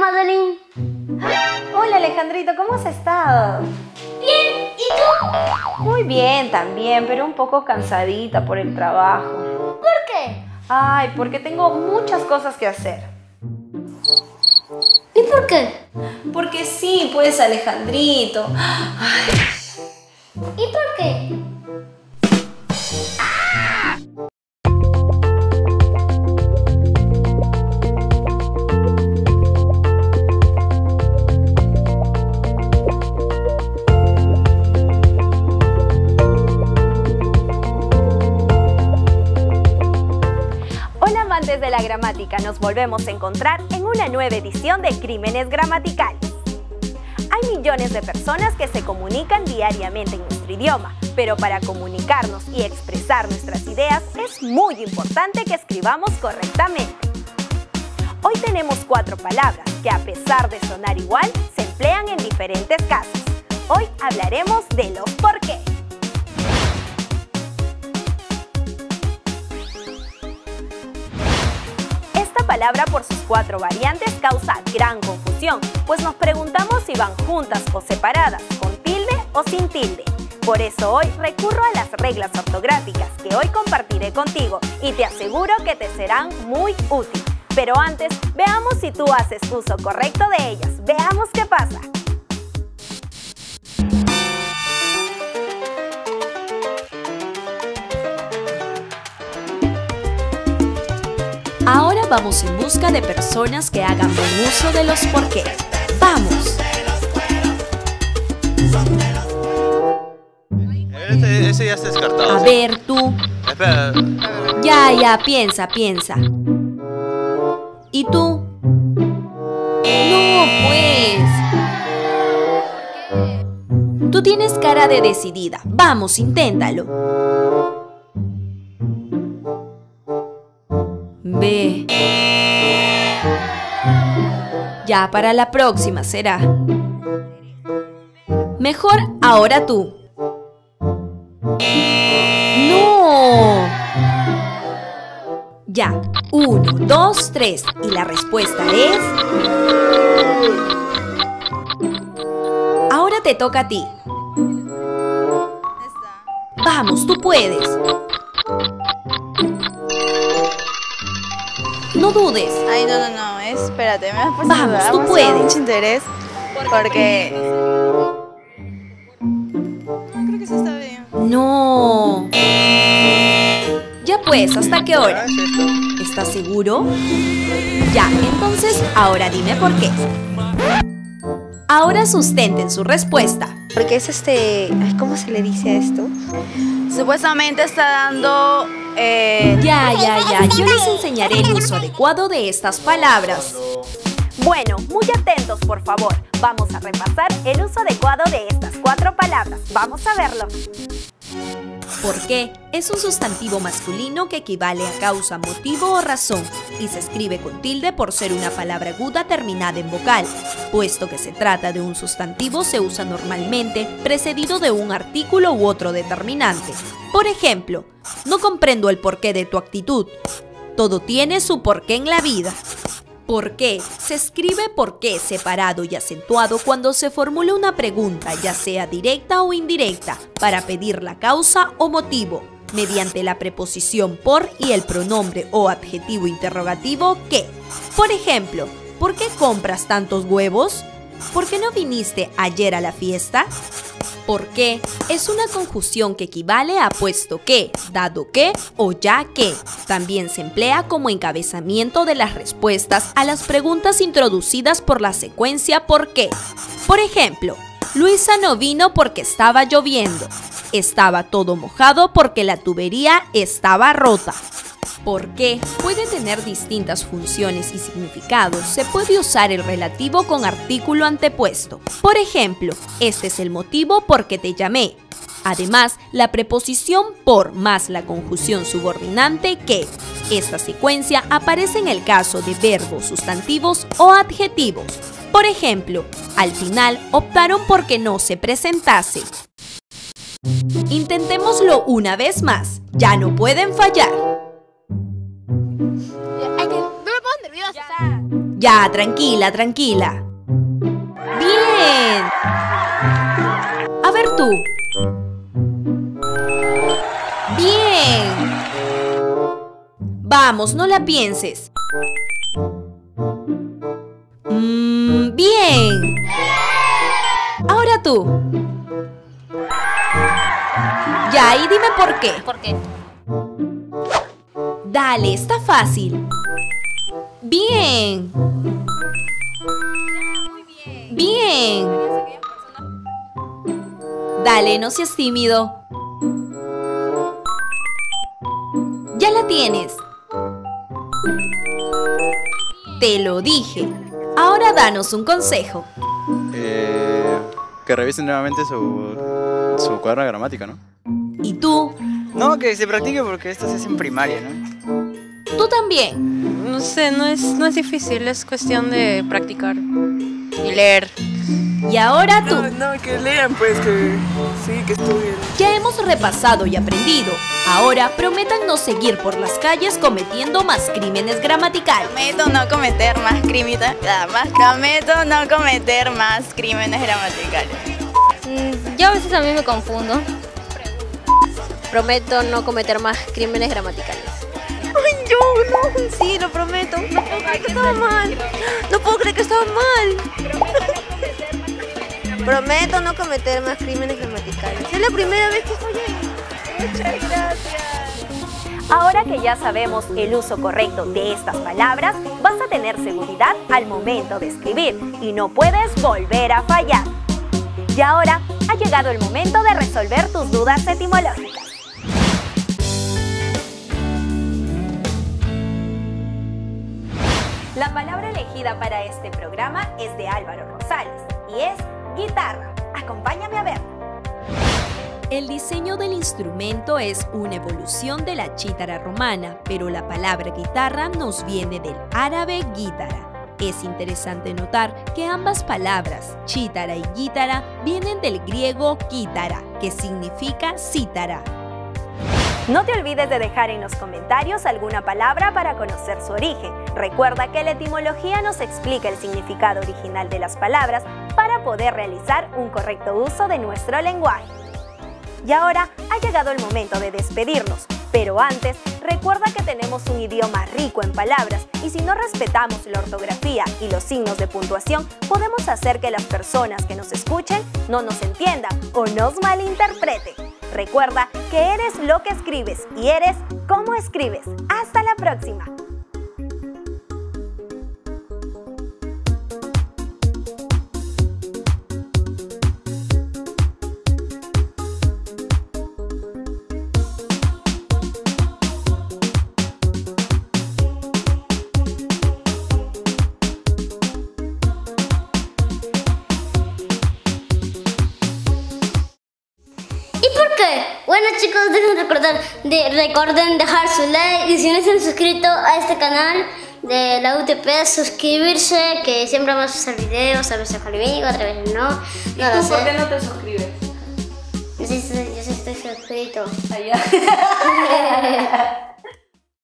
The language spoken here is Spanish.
Madeline. Hola Alejandrito, ¿cómo has estado? Bien, ¿y tú? Muy bien también, pero un poco cansadita por el trabajo. ¿Por qué? Ay, porque tengo muchas cosas que hacer. ¿Y por qué? Porque sí, pues Alejandrito. Ay. ¿Y por qué? Amantes de la gramática, nos volvemos a encontrar en una nueva edición de Crímenes Gramaticales. Hay millones de personas que se comunican diariamente en nuestro idioma, pero para comunicarnos y expresar nuestras ideas es muy importante que escribamos correctamente. Hoy tenemos 4 palabras que, a pesar de sonar igual, se emplean en diferentes casos. Hoy hablaremos de los por qué. Esta palabra, por sus 4 variantes, causa gran confusión, pues nos preguntamos si van juntas o separadas, con tilde o sin tilde. Por eso hoy recurro a las reglas ortográficas que hoy compartiré contigo y te aseguro que te serán muy útiles. Pero antes, veamos si tú haces uso correcto de ellas. Veamos qué pasa. Ahora vamos en busca de personas que hagan buen uso de los por qué. ¡Vamos! Ese ya está descartado. A ver, tú. Espera. Ya, piensa. ¿Y tú? No, pues. Tú tienes cara de decidida. Vamos, inténtalo. Ve. Ya, para la próxima será. Mejor ahora tú. ¡No! Ya, 1, 2, 3. Y la respuesta es... Ahora te toca a ti. Vamos, tú puedes. No dudes. Ay, no, espérate, me has puesto a Vamos, dudar. tú Me has puedes. dado mucho interés porque... No, creo que sí está bien. No. Ya pues, ¿hasta qué hora? Ah, es esto. ¿Estás seguro? Ya, entonces ahora dime por qué. Ahora sustenten su respuesta. Porque es ay, ¿cómo se le dice a esto? Supuestamente está dando... Ya. Yo les enseñaré el uso adecuado de estas palabras. Bueno, muy atentos, por favor. Vamos a repasar el uso adecuado de estas 4 palabras. Vamos a verlo. ¿Por qué? Es un sustantivo masculino que equivale a causa, motivo o razón y se escribe con tilde por ser una palabra aguda terminada en vocal. Puesto que se trata de un sustantivo, se usa normalmente precedido de un artículo u otro determinante. Por ejemplo, no comprendo el porqué de tu actitud. Todo tiene su porqué en la vida. ¿Por qué? Se escribe por qué separado y acentuado cuando se formula una pregunta, ya sea directa o indirecta, para pedir la causa o motivo, mediante la preposición por y el pronombre o adjetivo interrogativo que. Por ejemplo, ¿por qué compras tantos huevos? ¿Por qué no viniste ayer a la fiesta? ¿Por qué? Es una conjunción que equivale a puesto que, dado que o ya que. También se emplea como encabezamiento de las respuestas a las preguntas introducidas por la secuencia ¿por qué? Por ejemplo, Luisa no vino porque estaba lloviendo. Estaba todo mojado porque la tubería estaba rota. ¿Por qué? Puede tener distintas funciones y significados. Se puede usar el relativo con artículo antepuesto. Por ejemplo, este es el motivo por que te llamé. Además, la preposición por más la conjunción subordinante que. Esta secuencia aparece en el caso de verbos, sustantivos o adjetivos. Por ejemplo, al final optaron por que no se presentase. Intentémoslo una vez más. Ya no pueden fallar. Ay, que no me pongas nerviosa. Ya, tranquila, tranquila. Bien. A ver tú. Bien. Vamos, no la pienses. Bien. Ahora tú. Ya, y dime por qué. ¿Por qué? Dale, está fácil. Bien. Bien. Dale, no seas tímido. Ya la tienes. Te lo dije. Ahora danos un consejo. Que revisen nuevamente su cuaderno de gramática, ¿no? ¿Y tú? No, que se practique porque esto se hace en primaria, ¿no? ¿Tú también? No sé, no es difícil, es cuestión de practicar y leer. Y ahora tú. No, que lean pues, que sí, que estudien. Ya hemos repasado y aprendido. Ahora prometan no seguir por las calles cometiendo más crímenes gramaticales. Prometo no cometer más crímenes. Prometo no cometer más crímenes gramaticales. Yo a veces también me confundo. Prometo no cometer más crímenes gramaticales. Ay, yo no, sí, lo prometo. No puedo creer que estaba mal. No puedo creer que estaba mal. Prometo no cometer más crímenes gramaticales. Es la primera vez que fallé. Muchas gracias. Ahora que ya sabemos el uso correcto de estas palabras, vas a tener seguridad al momento de escribir y no puedes volver a fallar. Y ahora ha llegado el momento de resolver tus dudas etimológicas. La palabra elegida para este programa es de Álvaro Rosales y es guitarra. Acompáñame a ver. El diseño del instrumento es una evolución de la chítarra romana, pero la palabra guitarra nos viene del árabe guítara. Es interesante notar que ambas palabras, chítarra y guítara, vienen del griego quítara, que significa cítara. No te olvides de dejar en los comentarios alguna palabra para conocer su origen. Recuerda que la etimología nos explica el significado original de las palabras para poder realizar un correcto uso de nuestro lenguaje. Y ahora ha llegado el momento de despedirnos, pero antes recuerda que tenemos un idioma rico en palabras y si no respetamos la ortografía y los signos de puntuación, podemos hacer que las personas que nos escuchen no nos entiendan o nos malinterpreten. Recuerda que eres lo que escribes y eres cómo escribes. ¡Hasta la próxima! Bueno chicos, recuerden dejar su like y si no se han suscrito a este canal de la UTP, suscribirse, que siempre vamos a hacer videos, a veces conmigo, otras veces no. No lo sé. ¿Por qué no te suscribes? Yo sí estoy suscrito. Allá.